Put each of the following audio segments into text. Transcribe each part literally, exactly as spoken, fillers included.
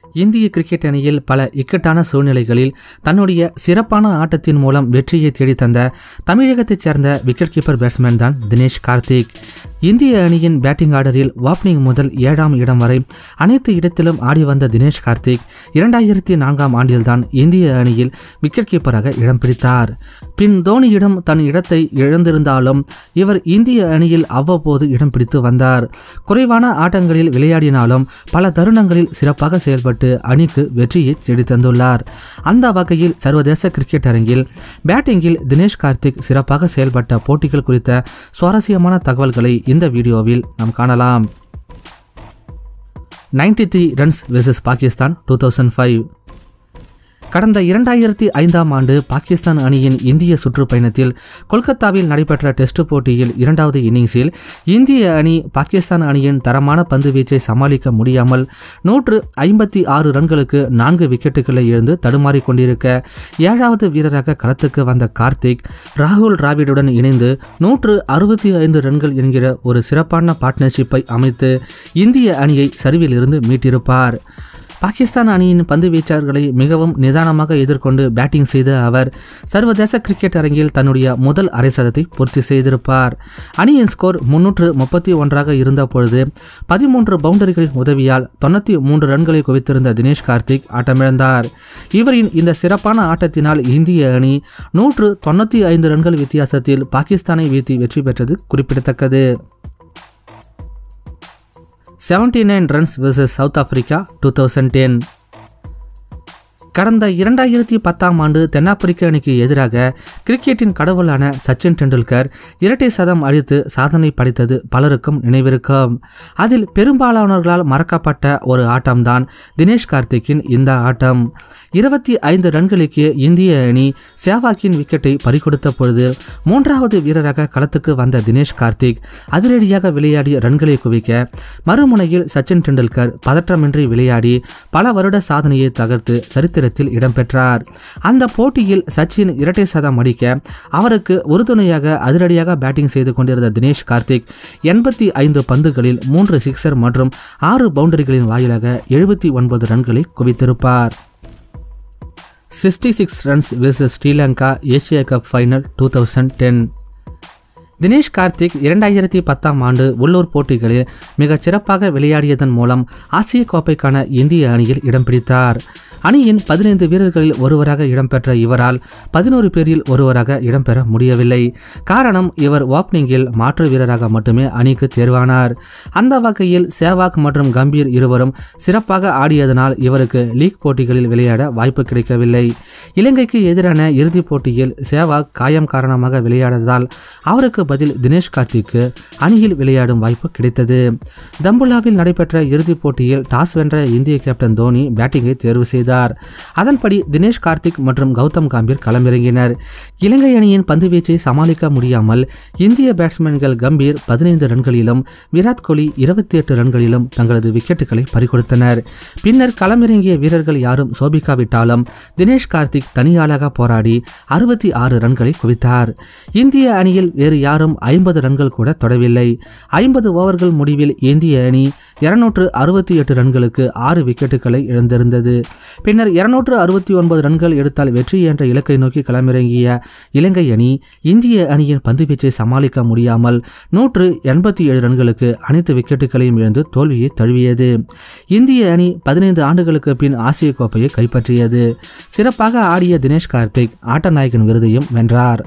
இந்திய கிரிக்கெட் அணியில் பல இக்கட்டான சூழ்நிலைகளில் தன்னுடைய சிறப்பான ஆட்டத்தின் மூலம் வெற்றியை தேடித்தந்த தமிழகத்தைச் சேர்ந்த விக்கெட் கீப்பர் பேட்ஸ்மேன் தான் தினேஷ் கார்த்திக். இந்திய அணியின் பேட்டிங் ஆர்டரில் ஓப்பனிங் முதல் ஏழாம் இடம் வரை அனைத்து இடத்திலும் ஆடி வந்த தினேஷ் கார்த்திக் இரண்டாயிரத்தி நான்காம் ஆண்டில்தான் இந்திய அணியில் விக்கெட் கீப்பராக இடம் பிடித்தார். பின் தோனியிடம் தன் இடத்தை இழந்திருந்தாலும் இவர் இந்திய அணியில் அவ்வப்போது இடம் பிடித்து வந்தார். குறைவான ஆட்டங்களில் விளையாடினாலும் பல தருணங்களில் சிறப்பாக செயல்பட்டு அணிக்கு வெற்றியை தேடி தந்துள்ளார். அந்த வகையில் சர்வதேச கிரிக்கெட் அரங்கில் பேட்டிங்கில் தினேஷ் கார்த்திக் சிறப்பாக செயல்பட்ட போட்டிகள் குறித்த சுவாரஸ்யமான தகவல்களை இந்த வீடியோவில் நாம் காணலாம். Ninety three runs versus Pakistan two thousand five. கடந்த இரண்டாயிரத்தி ஐந்தாம் ஆண்டு பாகிஸ்தான் அணியின் இந்திய சுற்றுப்பயணத்தில் கொல்கத்தாவில் நடைபெற்ற டெஸ்ட் போட்டியில் இரண்டாவது இன்னிங்ஸில் இந்திய அணி பாகிஸ்தான் அணியின் தரமான பந்து வீச்சை சமாளிக்க முடியாமல் நூற்று ஐம்பத்தி ஆறு ரன்களுக்கு நான்கு விக்கெட்டுகளை இழந்து தடுமாறி கொண்டிருக்க ஏழாவது வீரராக களத்துக்கு வந்த கார்த்திக் ராகுல் டிராவிடுடன் இணைந்து நூற்று அறுபத்தி ஐந்து ரன்கள் என்கிற ஒரு சிறப்பான பார்ட்னர்ஷிப்பை அமைத்து இந்திய அணியை சரிவில் இருந்து மீட்டிருப்பார். பாகிஸ்தான் அணியின் பந்து வீச்சாளர்களை மிகவும் நிதானமாக எதிர்கொண்டு பேட்டிங் செய்த அவர் சர்வதேச கிரிக்கெட் அரங்கில் தன்னுடைய முதல் அரை சதத்தை பூர்த்தி செய்திருப்பார். அணியின் ஸ்கோர் முன்னூற்று முப்பத்தி ஒன்றாக இருந்த பொழுது பதிமூன்று பவுண்டரிகளின் உதவியால் தொண்ணூற்றி மூன்று ரன்களை குவித்திருந்த தினேஷ் கார்த்திக் ஆட்டமிழந்தார். இவரின் இந்த சிறப்பான ஆட்டத்தினால் இந்திய அணி நூற்று தொண்ணூற்றி ஐந்து ரன்கள் வித்தியாசத்தில் பாகிஸ்தானை வீழ்த்தி வெற்றி பெற்றது குறிப்பிடத்தக்கது. Seventy nine runs versus South Africa two thousand ten. கடந்த இரண்டாயிரத்தி பத்தாம் ஆண்டு தென்னாப்பிரிக்க அணிக்கு எதிராக கிரிக்கெட்டின் கடவுளான சச்சின் டெண்டுல்கர் இரட்டை சதம் அடித்து சாதனை படைத்தது பலருக்கும் நினைவிருக்கும். அதில் பெரும்பாலானவர்களால் மறக்கப்பட்ட ஒரு ஆட்டம்தான் தினேஷ் கார்த்திக்கின் இந்த ஆட்டம். இருபத்தி ஐந்து ரன்களுக்கு இந்திய அணி சேவாக்கின் விக்கெட்டை பறிகொடுத்த பொழுது மூன்றாவது வீரராக களத்துக்கு வந்த தினேஷ் கார்த்திக் அதிரடியாக விளையாடி ரன்களை குவிக்க மறுமுனையில் சச்சின் டெண்டுல்கர் பதற்றமின்றி விளையாடி பல வருட சாதனையை தகர்த்து சரித்திர இடம்பெற்றார். அந்த போட்டியில் சச்சின் இரட்டை சதம் அடிக்க அவருக்கு உறுதுணையாக அதிரடியாக பேட்டிங் செய்து கொண்டிருந்த தினேஷ் கார்த்திக் எண்பத்தி ஐந்து பந்துகளில் மூன்று சிக்ஸர் மற்றும் ஆறு பவுண்டரிகளின் வாயிலாக எழுபத்தி ஒன்பது ரன்களை குவித்திருப்பார். Sixty six runs versus Sri Lanka Asia Cup final two thousand ten. Dinesh Karthik இரண்டாயிரத்தி பத்தாம் ஆண்டு உள்ளூர் போட்டிகளில் மிகச் சிறப்பாக விளையாடியதன் மூலம் ஆசிய கோப்பைக்கான இந்திய அணியில் இடம் பிடித்தார். அணியின் பதினைந்து வீரர்களில் ஒருவராக இடம்பெற்ற இவரால் பதினோரு பேரில் ஒருவராக இடம்பெற முடியவில்லை. காரணம், இவர் ஓப்பனிங்கில் மாற்று வீரராக மட்டுமே அணிக்கு தேர்வானார். அந்த வகையில் சேவாக் மற்றும் கம்பீர் இருவரும் சிறப்பாக ஆடியதனால் இவருக்கு லீக் போட்டிகளில் விளையாட வாய்ப்பு கிடைக்கவில்லை. இலங்கைக்கு எதிரான இறுதிப் போட்டியில் சேவாக் காயம் காரணமாக விளையாடதால் அவருக்கு பதில் தினேஷ் கார்த்திக்கு அணியில் விளையாடும் வாய்ப்பு கிடைத்தது. தம்புலாவில் நடைபெற்ற இறுதிப் போட்டியில் டாஸ் வென்ற இந்திய கேப்டன் தோனி பேட்டிங்கை தேர்வு செய்தார். அதன்படி தினேஷ் கார்த்திக் மற்றும் கௌதம் கம்பீர் களமிறங்கினர். இலங்கை அணியின் பந்துவீச்சை சமாளிக்க முடியாமல் இந்திய பேட்ஸ்மேன்கள் கம்பீர் பதினைந்து ரன்களிலும் விராட் கோலி இருபத்தி எட்டு ரன்களிலும் தங்களது விக்கெட்டுகளை பறிகொடுத்தனர். பின்னர் களமிறங்கிய வீரர்கள் யாரும் சோபிக்காவிட்டாலும் தினேஷ் கார்த்திக் தனியாளாக போராடி அறுபத்தி ஆறு ரன்களை குவித்தார். இந்திய அணியில் வேறு யாரும் ஐம்பது ரன்கள் கூட தொடவில்லை. ஐம்பது ஓவர்கள் முடிவில் இந்திய அணி இருநூற்று அறுபத்தி எட்டு ரன்களுக்கு ஆறு விக்கெட்டுகளை இழந்திருந்தது. பின்னர் இருநூற்று அறுபத்தி ஒன்பது ரன்கள் எடுத்தால் வெற்றி என்ற இலக்கை நோக்கி களமிறங்கிய இலங்கை அணி இந்திய அணியின் பந்துவீச்சை சமாளிக்க முடியாமல் நூற்று எண்பத்தி ஏழு ரன்களுக்கு அனைத்து விக்கெட்டுகளையும் இழந்து தோல்வியை தழுவியது. இந்திய அணி பதினைந்து ஆண்டுகளுக்கு பின் ஆசிய கோப்பையை கைப்பற்றியது. சிறப்பாக ஆடிய தினேஷ் கார்த்திக் ஆட்டநாயகன் விருதையும் வென்றார்.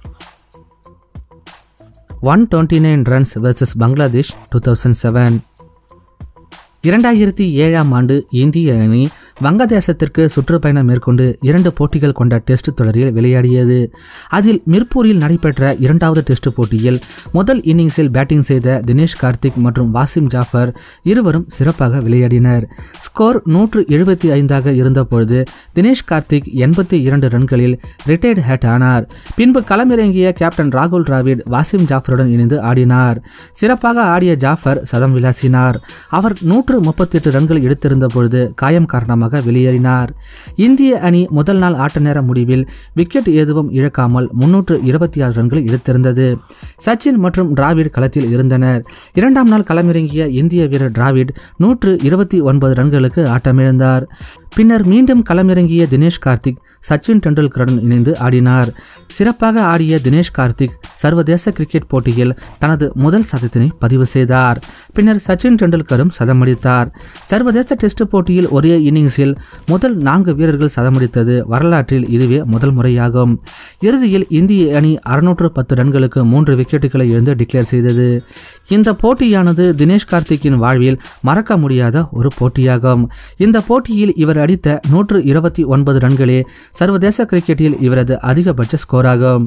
One twenty nine runs versus Bangladesh two thousand seven. இரண்டாயிரத்தி ஏழாம் ஆண்டு இந்திய அணி வங்கதேசத்திற்கு சுற்றுப்பயணம் மேற்கொண்டு இரண்டு போட்டிகள் கொண்ட டெஸ்ட் தொடரில் விளையாடியது. அதில் மிர்பூரில் நடைபெற்ற இரண்டாவது டெஸ்ட் போட்டியில் முதல் இன்னிங்ஸில் பேட்டிங் செய்த தினேஷ் கார்த்திக் மற்றும் வாசிம் ஜாஃபர் இருவரும் சிறப்பாக விளையாடினர். ஸ்கோர் நூற்று எழுபத்தி ஐந்தாக இருந்தபொழுது தினேஷ் கார்த்திக் எண்பத்தி இரண்டு ரன்களில் ரிட்டையர்ட் ஹேட் ஆனார். பின்பு களமிறங்கிய கேப்டன் ராகுல் டிராவிட் வாசிம் ஜாஃபருடன் இணைந்து ஆடினார். சிறப்பாக ஆடிய ஜாஃபர் சதம் விளாசினார். அவர் நூற்று நூற்று முப்பத்தி எட்டு ரன்கள் எடுத்திருந்த பொழுது காயம் காரணமாக வெளியேறினார். இந்திய அணி முதல் நாள் ஆட்ட நேர முடிவில் விக்கெட் எதுவும் இழக்காமல் முன்னூற்று இருபத்தி ஆறு ரன்கள் எடுத்திருந்தது. சச்சின் மற்றும் டிராவிட் களத்தில் இருந்தனர். இரண்டாம் நாள் களமிறங்கிய இந்திய வீரர் டிராவிட் நூற்று இருபத்தி ஒன்பது ரன்களுக்கு ஆட்டமிழந்தார். பின்னர் மீண்டும் களமிறங்கிய தினேஷ் கார்த்திக் சச்சின் டெண்டுல்கருடன் இணைந்து ஆடினார். சிறப்பாக ஆடிய தினேஷ் கார்த்திக் சர்வதேச கிரிக்கெட் போட்டியில் தனது முதல் சதத்தினை பதிவு செய்தார். பின்னர் சச்சின் டெண்டுல்கரும் சதமடித்தார். சர்வதேச டெஸ்ட் போட்டியில் ஒரே இன்னிங்ஸில் முதல் நான்கு வீரர்கள் சதமடித்தது வரலாற்றில் இதுவே முதல் முறையாகும். இறுதியில் இந்திய அணி அறுநூற்று பத்து ரன்களுக்கு மூன்று விக்கெட்டுகளை இழந்து டிக்ளேர் செய்தது. இந்த போட்டியானது தினேஷ் கார்த்திக்கின் வாழ்வில் மறக்க முடியாத ஒரு போட்டியாகும். இந்த போட்டியில் இவர் அடித்த நூற்று இருபத்தி ஒன்பது ரன்களே சர்வதேச கிரிக்கெட்டில் இவரது அதிகபட்ச ஸ்கோராகும்.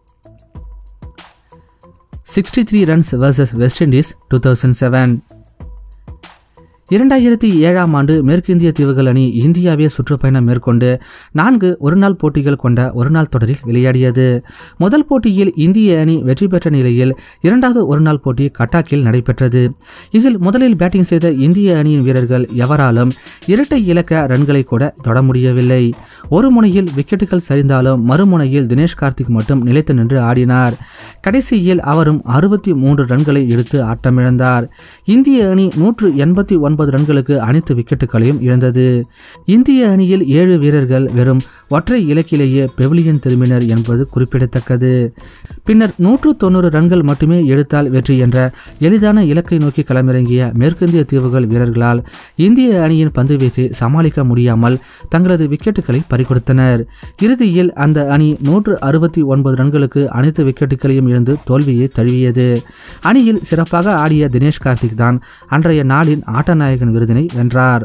Sixty three runs versus West Indies two thousand seven. இரண்டாயிரத்தி ஏழாம் ஆண்டு மேற்கிந்திய தீவுகள் அணி இந்தியாவே சுற்றுப்பயணம் மேற்கொண்டு நான்கு ஒருநாள் போட்டிகள் கொண்ட ஒருநாள் தொடரில் விளையாடியது. முதல் போட்டியில் இந்திய அணி வெற்றி பெற்ற நிலையில் இரண்டாவது ஒருநாள் போட்டி கட்டாக்கில் நடைபெற்றது. இதில் முதலில் பேட்டிங் செய்த இந்திய அணியின் வீரர்கள் எவராலும் இரட்டை இலக்க ரன்களை கூட தொட முடியவில்லை. ஒரு முனையில் விக்கெட்டுகள் சரிந்தாலும் மறுமுனையில் தினேஷ் கார்த்திக் மட்டும் நிலைத்து நின்று ஆடினார். கடைசியில் அவரும் அறுபத்தி மூன்று ரன்களை எடுத்து ஆட்டமிழந்தார். இந்திய அணி நூற்று எண்பத்தி ஒன்பது ரன்களுக்கு அனைத்து விக்கெட்டுகளையும் இழந்தது. இந்திய அணியில் ஏழு வீரர்கள் வெறும் ஒற்றை இலக்கிலேயே பெவிலியன் திரும்பினர் என்பது குறிப்பிடத்தக்கது. பின்னர் நூற்று தொண்ணூறு ரன்கள் மட்டுமே எடுத்தால் வெற்றி என்ற எளிதான இலக்கை நோக்கி களமிறங்கிய மேற்கிந்திய தீவுகள் வீரர்களால் இந்திய அணியின் பந்து வீச்சை சமாளிக்க முடியாமல் தங்களது விக்கெட்டுகளை பறிகொடுத்தனர். இறுதியில் அந்த அணி நூற்று அறுபத்தி ஒன்பது ரன்களுக்கு அனைத்து விக்கெட்டுகளையும் இழந்து தோல்வியை தழுவியது. அணியில் சிறப்பாக ஆடிய தினேஷ் கார்த்திக் தான் அன்றைய நாளின் ஆட்ட நாயகன் விருதினை வென்றார்.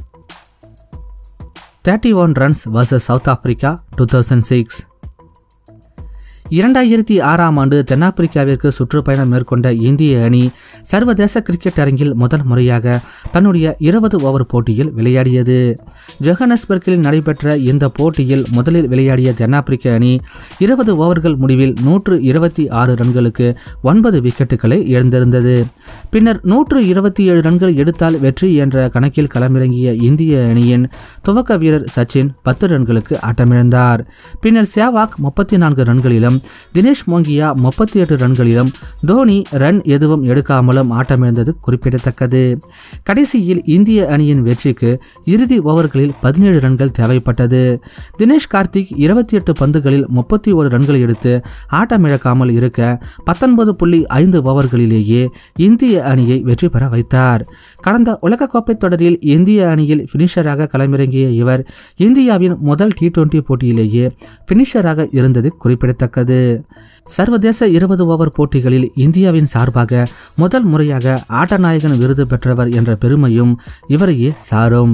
முப்பத்தி ஒன்று runs versus South Africa two thousand six. இரண்டாயிரத்தி ஆறாம் ஆண்டு தென்னாப்பிரிக்காவிற்கு சுற்றுப்பயணம் மேற்கொண்ட இந்திய அணி சர்வதேச கிரிக்கெட் அரங்கில் முதல் முறையாக தன்னுடைய இருபது ஓவர் போட்டியில் விளையாடியது. ஜோஹன்னஸ்பர்கில் நடைபெற்ற இந்த போட்டியில் முதலில் விளையாடிய தென்னாப்பிரிக்க அணி இருபது ஓவர்கள் முடிவில் நூற்று இருபத்தி ஆறு ரன்களுக்கு ஒன்பது விக்கெட்டுகளை இழந்திருந்தது. பின்னர் நூற்று இருபத்தி ஏழு ரன்கள் எடுத்தால் வெற்றி என்ற கணக்கில் களமிறங்கிய இந்திய அணியின் துவக்க வீரர் சச்சின் பத்து ரன்களுக்கு ஆட்டமிழந்தார். பின்னர் சேவாக் முப்பத்தி நான்கு ரன்களிலும் தினேஷ் மோங்கியா முப்பத்தி எட்டு ரன்களிலும் தோனி ரன் எதுவும் எடுக்காமலும் ஆட்டமிழந்தது குறிப்பிடத்தக்கது. கடைசியில் இந்திய அணியின் வெற்றிக்கு இறுதி ஓவர்களில் பதினேழு ரன்கள் தேவைப்பட்டது. தினேஷ் கார்த்திக் இருபத்தி எட்டு பந்துகளில் முப்பத்தி ஒரு ரன்கள் எடுத்து ஆட்டமிழக்காமல் இருக்க பத்தொன்பது புள்ளி ஐந்து ஓவர்களிலேயே இந்திய அணியை வெற்றி பெற வைத்தார். கடந்த உலகக்கோப்பை தொடரில் இந்திய அணியில் பினிஷராக களமிறங்கிய இவர் இந்தியாவின் முதல் டி டுவெண்டி போட்டியிலேயே பினிஷராக இருந்தது குறிப்பிடத்தக்கது. சர்வதேச இருபது ஓவர் போட்டிகளில் இந்தியாவின் சார்பாக முதல் முறையாக ஆட்டநாயகன் விருது பெற்றவர் என்ற பெருமையும் இவரையே சாரும்.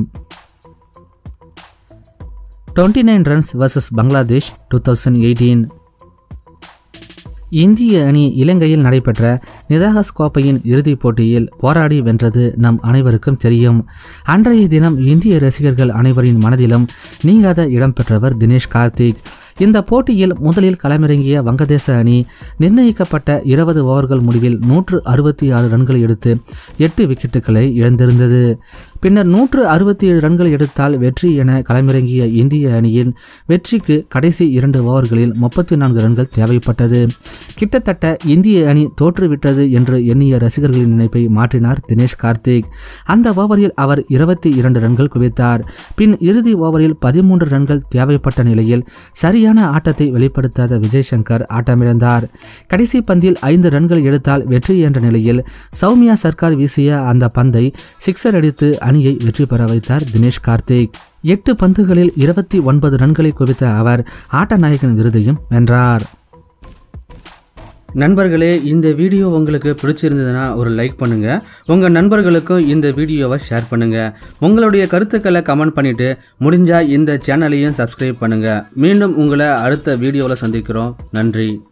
இருபத்தி ஒன்பது runs versus Bangladesh two thousand eighteen. இந்திய அணி இலங்கையில் நடைபெற்ற நிதாகஸ் கோப்பையின் இறுதிப் போட்டியில் போராடி வென்றது நம் அனைவருக்கும் தெரியும். அன்றைய தினம் இந்திய ரசிகர்கள் அனைவரின் மனதிலும் நீங்காத இடம் பெற்றவர் தினேஷ் கார்த்திக். இந்த போட்டியில் முதலில் களமிறங்கிய வங்கதேச அணி நிர்ணயிக்கப்பட்ட இருபது ஓவர்கள் முடிவில் நூற்று அறுபத்தி ஆறு ரன்கள் எடுத்து எட்டு விக்கெட்டுகளை இழந்திருந்தது. பின்னர் நூற்று அறுபத்தி ஏழு ரன்கள் எடுத்தால் வெற்றி என களமிறங்கிய இந்திய அணியின் வெற்றிக்கு கடைசி இரண்டு ஓவர்களில் முப்பத்தி நான்கு ரன்கள் தேவைப்பட்டது. கிட்டத்தட்ட இந்திய அணி தோற்றுவிட்டது என்று எண்ணிய ரசிகர்களின் நினைப்பை மாற்றினார் தினேஷ் கார்த்திக். அந்த ஓவரில் அவர் இருபத்தி இரண்டு ரன்கள் குவித்தார். பின் இறுதி ஓவரில் பதிமூன்று ரன்கள் தேவைப்பட்ட நிலையில் சரியான ஆட்டத்தை வெளிப்படுத்தாத விஜய் சங்கர் ஆட்டமிழந்தார். கடைசி பந்தில் ஐந்து ரன்கள் எடுத்தால் வெற்றி என்ற நிலையில் சௌமியா சர்க்கார் வீசிய அந்த பந்தை சிக்ஸர் அடித்து அணியை வெற்றி பெற வைத்தார் தினேஷ் கார்த்திக். எட்டு பந்துகளில் இருபத்தி ஒன்பது ரன்களை குவித்த அவர் ஆட்ட நாயகன் விருதையும் வென்றார். நண்பர்களே, இந்த வீடியோ உங்களுக்கு பிடிச்சிருந்ததுன்னா ஒரு லைக் பண்ணுங்க. உங்க நண்பர்களுக்கும் இந்த வீடியோவை ஷேர் பண்ணுங்க. உங்களுடைய கருத்துக்களை கமெண்ட் பண்ணிட்டு முடிஞ்சா இந்த சேனலையும் சப்ஸ்கிரைப் பண்ணுங்க. மீண்டும் உங்களை அடுத்த வீடியோவில் சந்திக்கிறோம். நன்றி.